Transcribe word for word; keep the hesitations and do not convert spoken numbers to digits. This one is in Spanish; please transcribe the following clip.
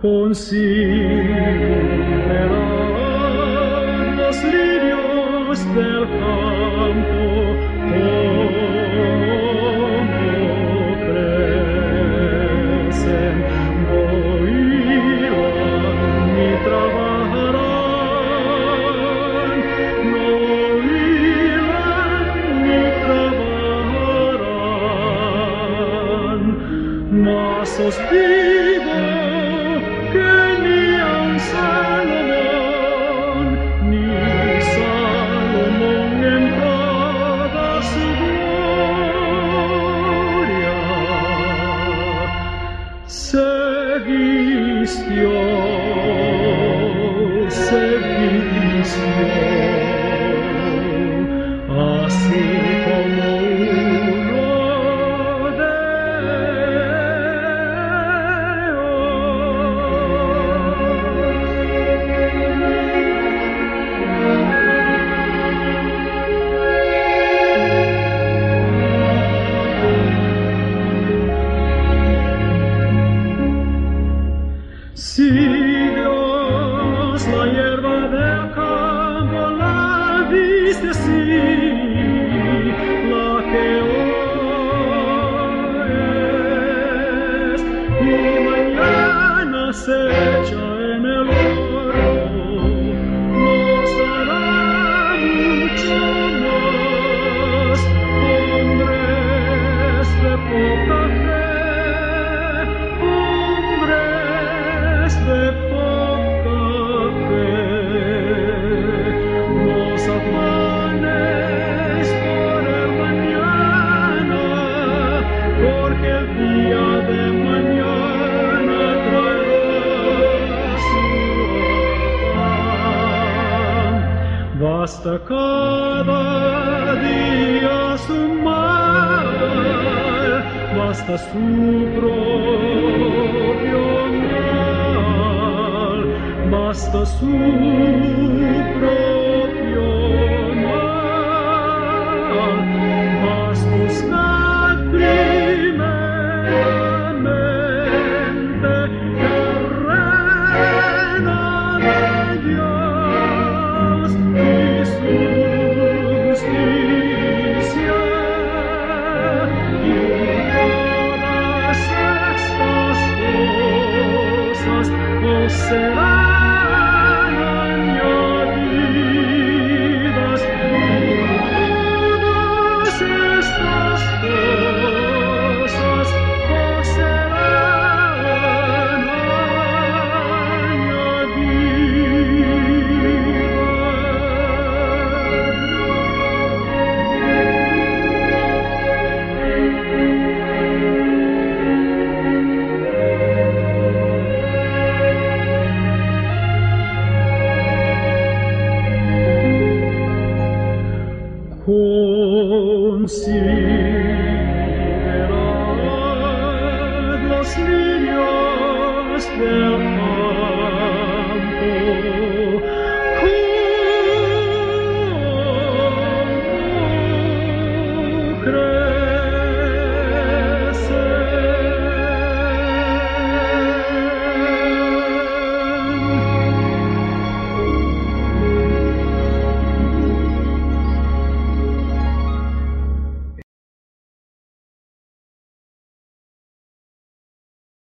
considerad los lirios del campo, cómo crecen, morirán y trabajarán, no morirán ni trabajarán, mas os digo que ni aun Salomón, ni Salomón en toda su gloria se vistió, se vistió, así como uno de Si Dios la hierba del campo la viste así, la que hoy es y mañana se echa en el horno, nos dará mucho más. Hombres de poca fe, de poca fe, nos afanes por el mañana, porque el día de mañana traerá su afán. Basta cada día su mal, basta su propio mal, basta su propio mal, mas buscad primeramente el reino de Dios y su justicia, y todas estas cosas os serán añadidas. Todas estas cosas os serán Considerad los lirios del campo,